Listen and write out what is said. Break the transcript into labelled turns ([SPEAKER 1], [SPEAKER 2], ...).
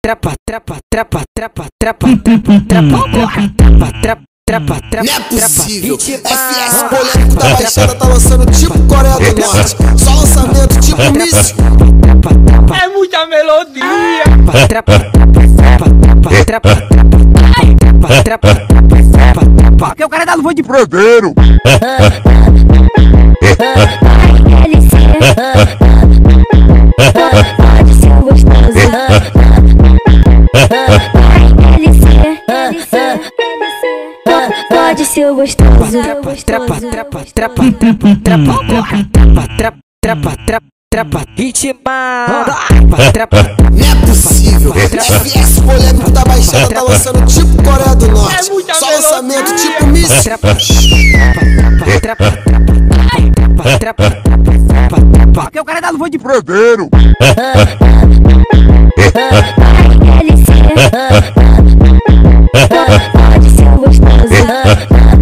[SPEAKER 1] Não é possível, FS polêmico da Baixada tá lançando tipo Coreia do Norte. Só lançamento tipo Miss.
[SPEAKER 2] É muita melodia.
[SPEAKER 3] Porque o cara da luva de proveiro.
[SPEAKER 4] Pode ser gostoso. Pode ser gostoso.
[SPEAKER 1] Não é possível, FS polêmico da Baixada tá lançando tipo Coreia do Norte. Só lançamento tipo Miss.
[SPEAKER 3] Porque o cara da luva de proveiro.
[SPEAKER 4] Pode ser gostoso.